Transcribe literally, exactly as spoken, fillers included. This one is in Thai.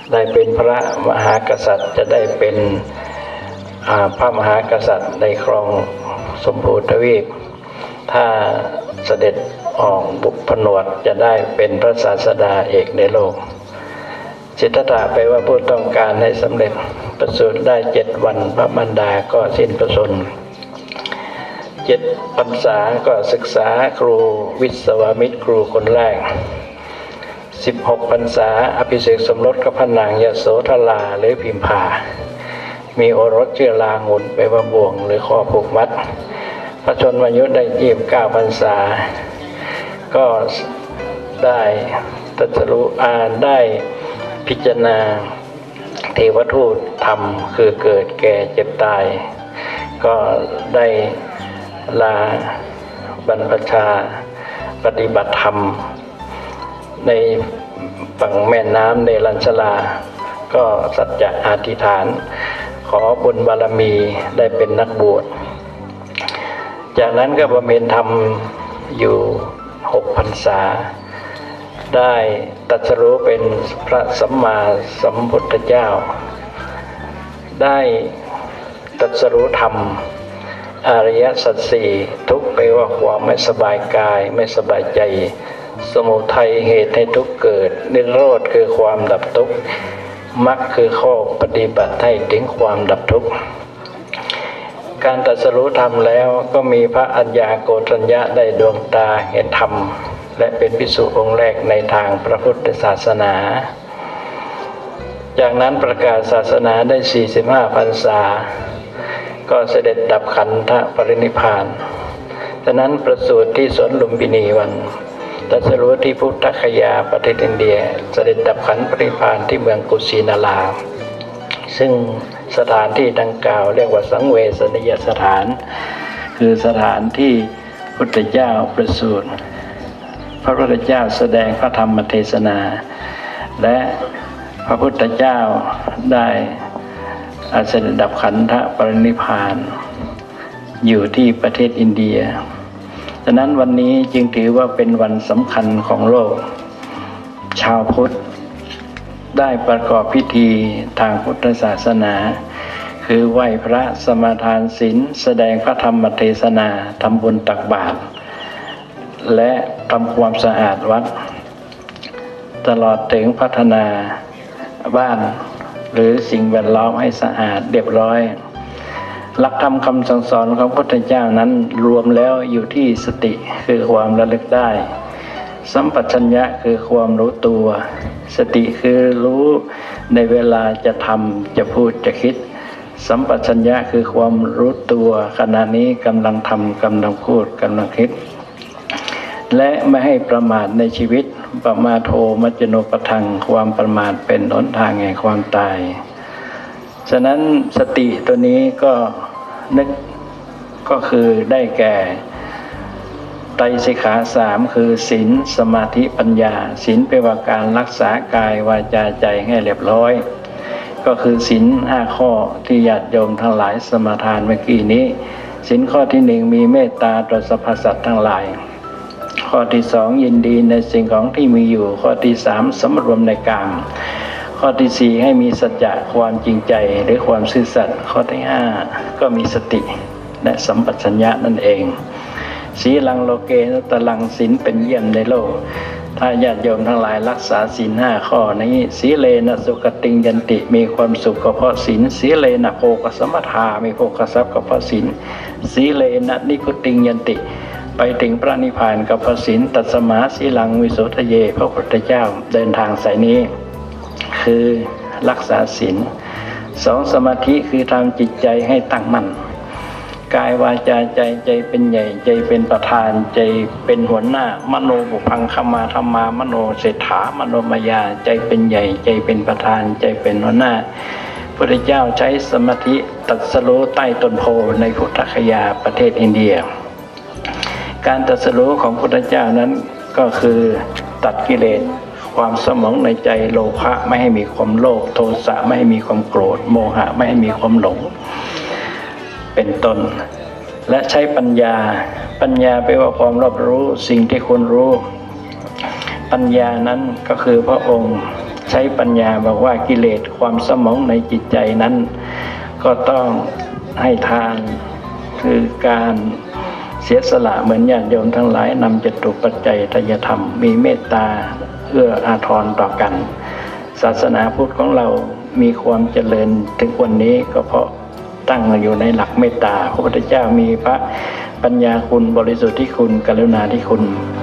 ได้เป็นพระมหากษัตริย์จะได้เป็นพระมหากษัตริย์ในครองสมภูทวีปถ้าเสด็จออกบุกผนวดจะได้เป็นพระศาสดาเอกในโลกสิทธัตถะแปลว่าผู้ต้องการให้สำเร็จประสูติได้เจ็ดวันพระมารดาก็สิ้นพระชนม์เจ็ดพรรษาก็ศึกษาครูวิศวมิตรครูคนแรกสิบหกพรรษาอภิเษกสมรสกับพระนางยโสธราหรือพิมพามีโอรสชื่อลาหุนแปลว่าบ่วงหรือข้อผูกมัดพระชนมายุได้ยี่สิบเก้าพรรษาก็ได้ตรัสรู้อ่านได้พิจารณาเทวทูตธรรมคือเกิดแก่เจ็บตายก็ได้ลาบรรพชาปฏิบัติธรรมในฝั่งแม่น้ำเนรัญชลาก็สัจจะอธิษฐานขอบุญบารมีได้เป็นนักบวชจากนั้นก็บำเพ็ญธรรมอยู่หกพรรษาได้ตรัสรู้เป็นพระสัมมาสัมพุทธเจ้าได้ตรัสรู้ธรรมอริยสัจสี่ทุกข์แปลว่าความไม่สบายกายไม่สบายใจสมุทัยเหตุให้ทุกข์เกิดนิโรธคือความดับทุกข์มรรคคือข้อปฏิบัติให้ถึงความดับทุกข์การตรัสรู้ธรรมแล้วก็มีพระอัญญาโกฏัญญะได้ดวงตาเห็นธรรมและเป็นภิกษุองค์แรกในทางพระพุทธศาสนาจากนั้นประกาศศาสนาได้สี่สิบห้าพรรษาก็เสด็จดับขันธปรินิพพานฉะนั้นประสูติที่สวนลุมพินีวันตรัสรู้ที่พุทธคยาประเทศอินเดียเสด็จดับขันธปรินิพพานที่เมืองกุสินาราซึ่งสถานที่ดังกล่าวเรียกว่าสังเวชนียสถานคือสถานที่พุทธเจ้าประสูติพระพุทธเจ้าแสดงพระธรรมเทศนาและพระพุทธเจ้าได้เสด็จดับขันธปรินิพพานอยู่ที่ประเทศอินเดียฉะนั้นวันนี้จึงถือว่าเป็นวันสำคัญของโลกชาวพุทธได้ประกอบพิธีทางพุทธศาสนาคือไหว้พระสมาทานศีลแสดงพระธรรมเทศนาทำบุญตักบาตรและทำความสะอาดวัดตลอดถึงพัฒนาบ้านหรือสิ่งแวดล้อมให้สะอาดเรียบร้อยหลักธรรมคำสั่งสอนของพระพุทธเจ้านั้นรวมแล้วอยู่ที่สติคือความระลึกได้สัมปชัญญะคือความรู้ตัวสติคือรู้ในเวลาจะทำจะพูดจะคิดสัมปชัญญะคือความรู้ตัวขณะนี้กำลังทำกำลังพูดกำลังคิดและไม่ให้ประมาทในชีวิตปมาโทมัจจโนปทังความประมาทเป็นหนทางแห่งความตายฉะนั้นสติตัวนี้ก็นึกก็คือได้แก่ไตรสิกขาสามคือศีลสมาธิปัญญาศีลเป็นว่าการรักษากายวาจาใจให้เรียบร้อยก็คือศีลห้าข้อที่ญาติโยมทั้งหลายสมาทานเมื่อกี้นี้ศีลข้อที่หนึ่งมีเมตตาต่อสรรพสัตว์ทั้งหลายข้อที่สองยินดีในสิ่งของที่มีอยู่ข้อที่สามสำรวมในกามข้อที่สี่ให้มีสัจจะความจริงใจหรือความซื่อสัตย์ข้อที่ห้าก็มีสติและสัมปชัญญะนั่นเองสีลังโลเกนะตลังศีลเป็นเยี่ยมในโลกถ้าญาติโยมทั้งหลายรักษาศีลห้าข้อนี้สีเลนะสุขติงยันติมีความสุขก็เพราะศีลสีเลนะโภคสัมปทามีโภคทรัพย์ก็เพราะศีลสีเลนะนิพุติงยันติไปถึงพระนิพพานกับพระศีลตัสมาสีลังวิโสทะเยพระพุทธเจ้าเดินทางสายนี้คือรักษาศีลสองสมาธิคือทำจิตใจให้ตั้งมั่นกายวาจาใจใจเป็นใหญ่ใจเป็นประธานใจเป็นหัวหน้ามโนบุพังคมาธรรมามโนเศรษฐามโนมายาใจเป็นใหญ่ใจเป็นประธานใจเป็นหัวหน้าพระพุทธเจ้าใช้สมาธิตรัสรู้ใต้ต้นโพในพุทธคยาประเทศอินเดียการตรัสรู้ของพระพุทธเจ้านั้นก็คือตัดกิเลสความสมองในใจโลภะไม่ให้มีความโลภโทสะไม่ให้มีความโกรธโมหะไม่ให้มีความหลงเป็นต้นและใช้ปัญญาปัญญาแปลว่าความรอบรู้สิ่งที่ควรรู้ปัญญานั้นก็คือพระองค์ใช้ปัญญาบอกว่ากิเลสความเศร้าหมองในจิตใจนั้นก็ต้องให้ทานคือการเสียสละเหมือนญาติโยมทั้งหลายนำจตุปัจจัยทายธรรมมีเมตตาเอื้ออาทรต่อกันศาสนาพุทธของเรามีความเจริญถึงวันนี้ก็เพราะตั้งอยู่ในหลักเมตตาพระพุทธเจ้ามีพระปัญญาคุณบริสุทธิคุณกรุณาธิคุณ